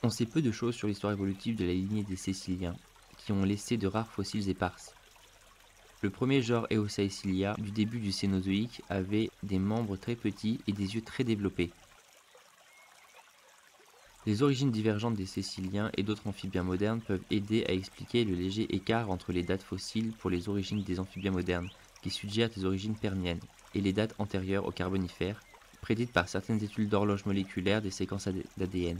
On sait peu de choses sur l'histoire évolutive de la lignée des Céciliens, qui ont laissé de rares fossiles éparses. Le premier genre Eosaecilia du début du Cénozoïque avait des membres très petits et des yeux très développés. Les origines divergentes des Céciliens et d'autres amphibiens modernes peuvent aider à expliquer le léger écart entre les dates fossiles pour les origines des amphibiens modernes, qui suggèrent des origines permiennes, et les dates antérieures au Carbonifère, prédites par certaines études d'horloge moléculaire des séquences d'ADN.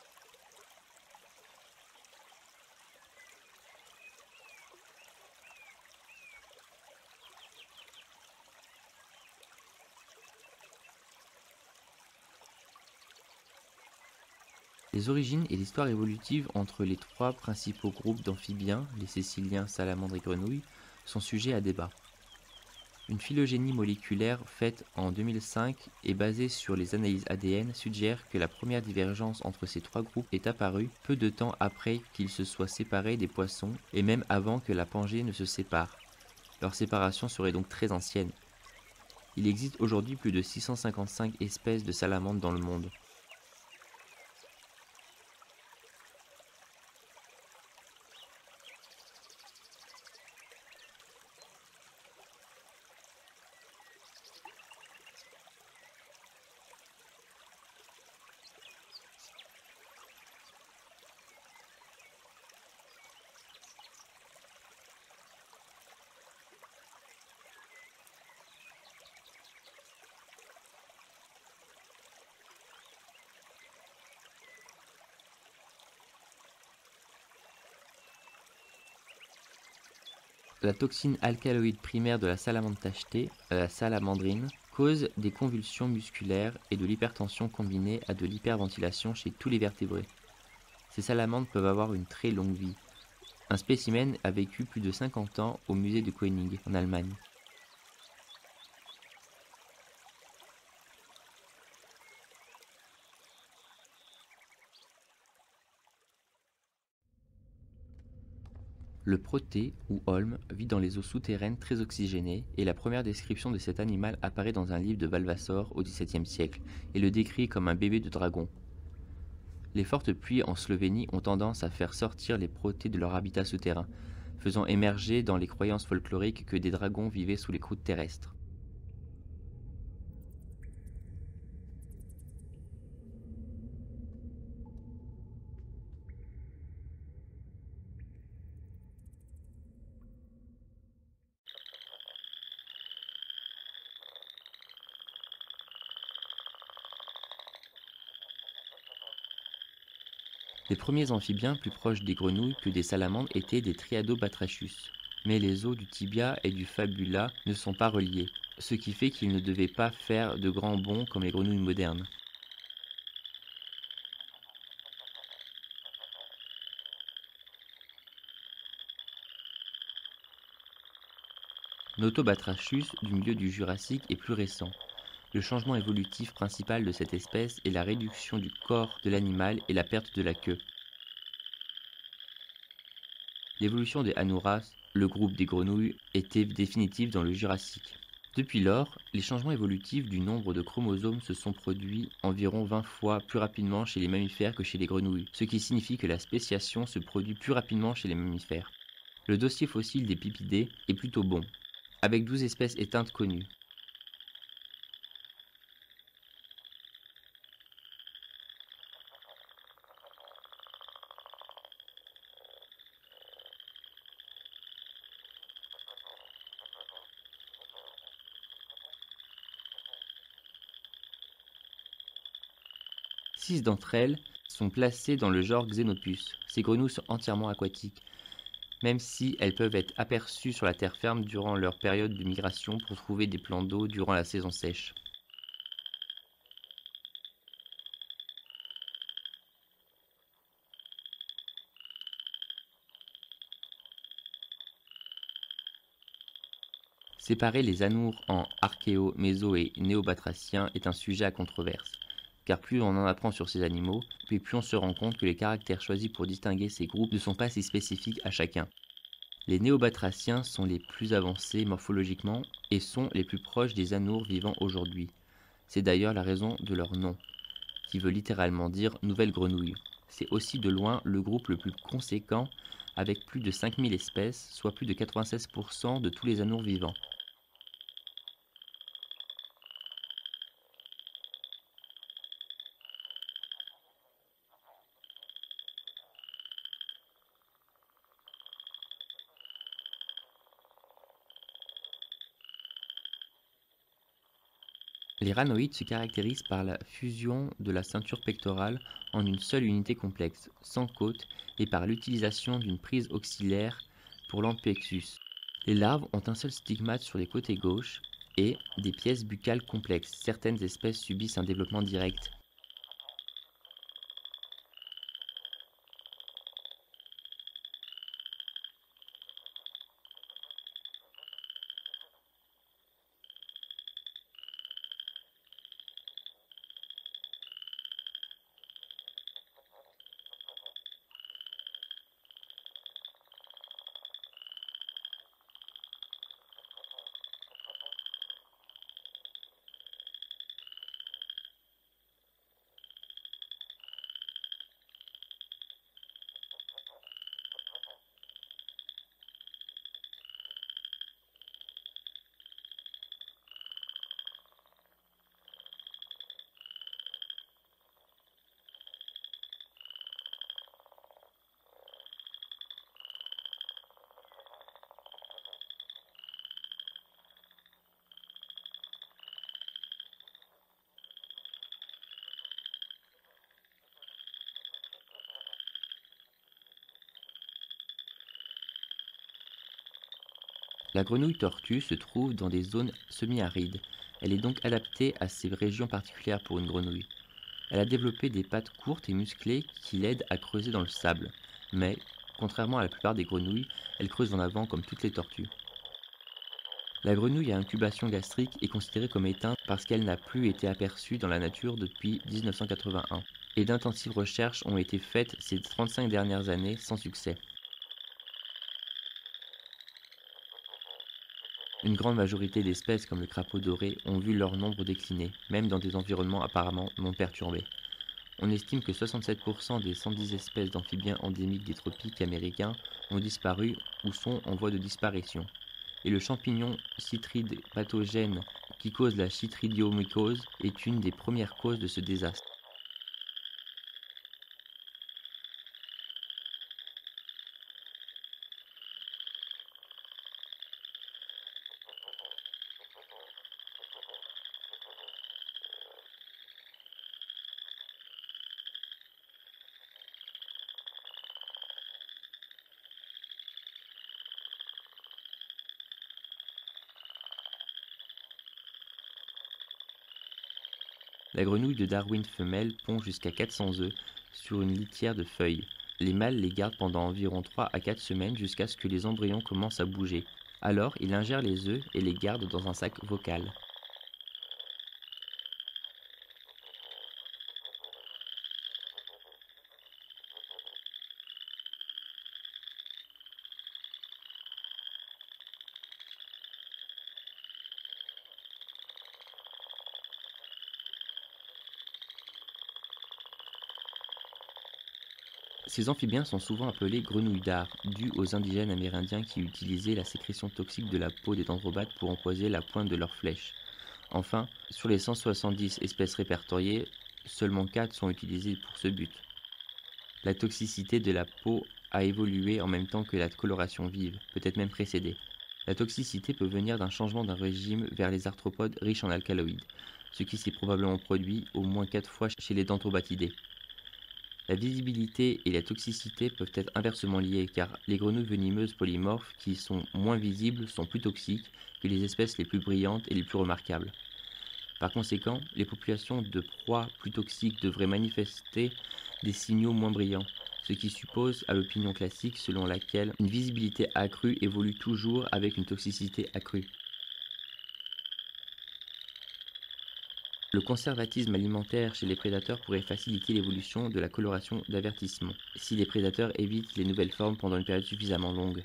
Les origines et l'histoire évolutive entre les trois principaux groupes d'amphibiens, les céciliens, salamandres et grenouilles, sont sujets à débat. Une phylogénie moléculaire faite en 2005 et basée sur les analyses ADN suggère que la première divergence entre ces trois groupes est apparue peu de temps après qu'ils se soient séparés des poissons et même avant que la Pangée ne se sépare. Leur séparation serait donc très ancienne. Il existe aujourd'hui plus de 655 espèces de salamandres dans le monde. La toxine alcaloïde primaire de la salamandre tachetée, la salamandrine, cause des convulsions musculaires et de l'hypertension combinée à de l'hyperventilation chez tous les vertébrés. Ces salamandres peuvent avoir une très longue vie. Un spécimen a vécu plus de 50 ans au musée de Koenig, en Allemagne. Le protée, ou holme, vit dans les eaux souterraines très oxygénées, et la première description de cet animal apparaît dans un livre de Valvassor au XVIIe siècle, et le décrit comme un bébé de dragon. Les fortes pluies en Slovénie ont tendance à faire sortir les protées de leur habitat souterrain, faisant émerger dans les croyances folkloriques que des dragons vivaient sous les croûtes terrestres. Les premiers amphibiens plus proches des grenouilles que des salamandres étaient des Triadobatrachus. Mais les os du tibia et du fabula ne sont pas reliés, ce qui fait qu'ils ne devaient pas faire de grands bonds comme les grenouilles modernes. Notobatrachus du milieu du Jurassique est plus récent. Le changement évolutif principal de cette espèce est la réduction du corps de l'animal et la perte de la queue. L'évolution des Anuras, le groupe des grenouilles, était définitive dans le Jurassique. Depuis lors, les changements évolutifs du nombre de chromosomes se sont produits environ 20 fois plus rapidement chez les mammifères que chez les grenouilles, ce qui signifie que la spéciation se produit plus rapidement chez les mammifères. Le dossier fossile des pipidés est plutôt bon, avec 12 espèces éteintes connues. Six d'entre elles sont placées dans le genre Xenopus. Ces grenouilles sont entièrement aquatiques, même si elles peuvent être aperçues sur la terre ferme durant leur période de migration pour trouver des plans d'eau durant la saison sèche. Séparer les anoures en archéo, méso et néobatraciens est un sujet à controverse, car plus on en apprend sur ces animaux, puis plus on se rend compte que les caractères choisis pour distinguer ces groupes ne sont pas si spécifiques à chacun. Les néobatraciens sont les plus avancés morphologiquement et sont les plus proches des anoures vivant aujourd'hui. C'est d'ailleurs la raison de leur nom, qui veut littéralement dire nouvelle grenouille. C'est aussi de loin le groupe le plus conséquent avec plus de 5000 espèces, soit plus de 96% de tous les anours vivants. Les ranoïdes se caractérisent par la fusion de la ceinture pectorale en une seule unité complexe, sans côte, et par l'utilisation d'une prise auxillaire pour l'amplexus. Les larves ont un seul stigmate sur les côtés gauche et des pièces buccales complexes. Certaines espèces subissent un développement direct. La grenouille tortue se trouve dans des zones semi-arides. Elle est donc adaptée à ces régions particulières pour une grenouille. Elle a développé des pattes courtes et musclées qui l'aident à creuser dans le sable. Mais, contrairement à la plupart des grenouilles, elle creuse en avant comme toutes les tortues. La grenouille à incubation gastrique est considérée comme éteinte parce qu'elle n'a plus été aperçue dans la nature depuis 1981. Et d'intensives recherches ont été faites ces 35 dernières années sans succès. Une grande majorité d'espèces comme le crapaud doré ont vu leur nombre décliner, même dans des environnements apparemment non perturbés. On estime que 67% des 110 espèces d'amphibiens endémiques des tropiques américains ont disparu ou sont en voie de disparition. Et le champignon chytride pathogène qui cause la chytridiomycose est une des premières causes de ce désastre. La grenouille de Darwin femelle pond jusqu'à 400 œufs sur une litière de feuilles. Les mâles les gardent pendant environ 3 à 4 semaines jusqu'à ce que les embryons commencent à bouger. Alors, il ingère les œufs et les garde dans un sac vocal. Ces amphibiens sont souvent appelés grenouilles d'art, dû aux indigènes amérindiens qui utilisaient la sécrétion toxique de la peau des dendrobates pour empoisonner la pointe de leurs flèches. Enfin, sur les 170 espèces répertoriées, seulement 4 sont utilisées pour ce but. La toxicité de la peau a évolué en même temps que la coloration vive, peut-être même précédée. La toxicité peut venir d'un changement d'un régime vers les arthropodes riches en alcaloïdes, ce qui s'est probablement produit au moins 4 fois chez les dendrobatidés. La visibilité et la toxicité peuvent être inversement liées car les grenouilles venimeuses polymorphes qui sont moins visibles sont plus toxiques que les espèces les plus brillantes et les plus remarquables. Par conséquent, les populations de proies plus toxiques devraient manifester des signaux moins brillants, ce qui suppose à l'opinion classique selon laquelle une visibilité accrue évolue toujours avec une toxicité accrue. Le conservatisme alimentaire chez les prédateurs pourrait faciliter l'évolution de la coloration d'avertissement, si les prédateurs évitent les nouvelles formes pendant une période suffisamment longue.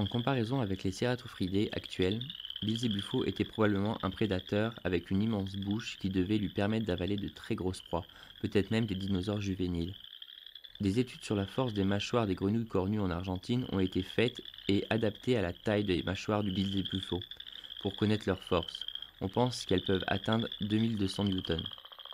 En comparaison avec les cératophrydés actuels, Bilzebufo était probablement un prédateur avec une immense bouche qui devait lui permettre d'avaler de très grosses proies, peut-être même des dinosaures juvéniles. Des études sur la force des mâchoires des grenouilles cornues en Argentine ont été faites et adaptées à la taille des mâchoires du Bilzebufo pour connaître leur force. On pense qu'elles peuvent atteindre 2200 newtons.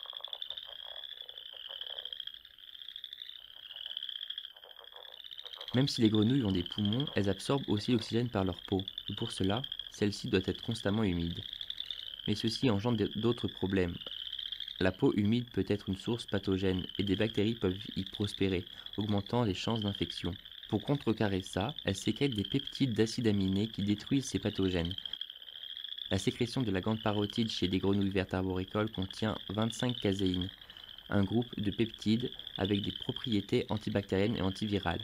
Même si les grenouilles ont des poumons, elles absorbent aussi l'oxygène par leur peau, et pour cela, celle-ci doit être constamment humide. Mais ceci engendre d'autres problèmes. La peau humide peut être une source pathogène et des bactéries peuvent y prospérer, augmentant les chances d'infection. Pour contrecarrer ça, elles sécrètent des peptides d'acides aminés qui détruisent ces pathogènes. La sécrétion de la glande parotide chez des grenouilles vertes arboricoles contient 25-caséine, un groupe de peptides avec des propriétés antibactériennes et antivirales.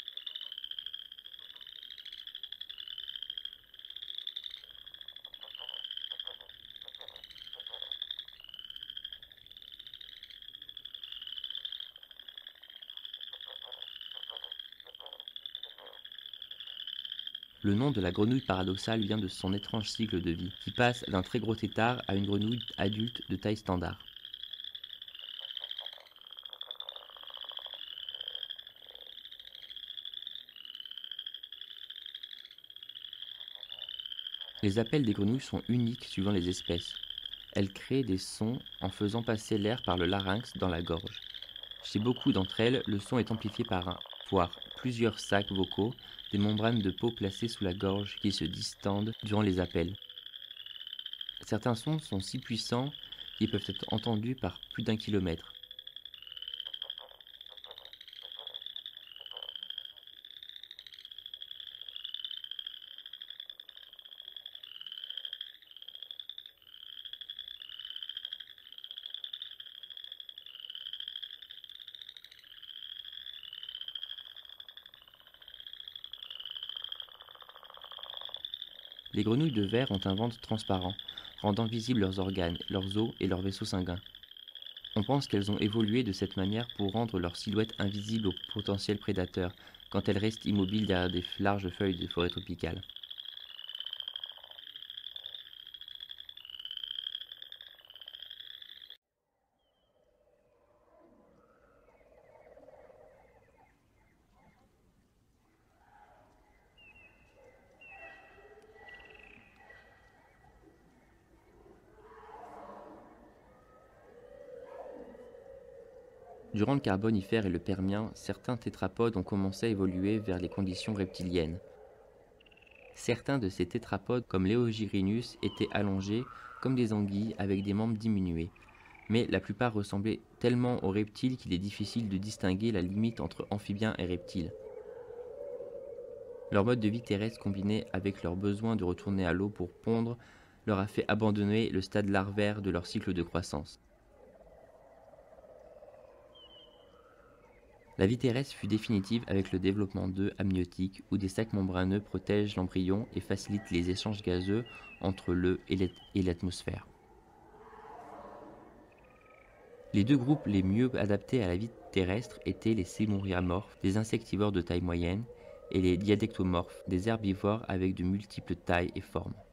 Le nom de la grenouille paradoxale vient de son étrange cycle de vie, qui passe d'un très gros tétard à une grenouille adulte de taille standard. Les appels des grenouilles sont uniques suivant les espèces. Elles créent des sons en faisant passer l'air par le larynx dans la gorge. Chez beaucoup d'entre elles, le son est amplifié par un, voire plusieurs sacs vocaux, des membranes de peau placées sous la gorge qui se distendent durant les appels. Certains sons sont si puissants qu'ils peuvent être entendus par plus d'1 kilomètre. Les grenouilles de verre ont un ventre transparent, rendant visibles leurs organes, leurs os et leurs vaisseaux sanguins. On pense qu'elles ont évolué de cette manière pour rendre leur silhouette invisible aux potentiels prédateurs, quand elles restent immobiles derrière des larges feuilles des forêts tropicales. Durant le Carbonifère et le Permien, certains tétrapodes ont commencé à évoluer vers les conditions reptiliennes. Certains de ces tétrapodes, comme Léogyrinus, étaient allongés comme des anguilles avec des membres diminués, mais la plupart ressemblaient tellement aux reptiles qu'il est difficile de distinguer la limite entre amphibiens et reptiles. Leur mode de vie terrestre combiné avec leur besoin de retourner à l'eau pour pondre leur a fait abandonner le stade larvaire de leur cycle de croissance. La vie terrestre fut définitive avec le développement d'œufs amniotiques où des sacs membraneux protègent l'embryon et facilitent les échanges gazeux entre l'œuf et l'atmosphère. Les deux groupes les mieux adaptés à la vie terrestre étaient les sémuriamorphes, des insectivores de taille moyenne, et les diadectomorphes, des herbivores avec de multiples tailles et formes.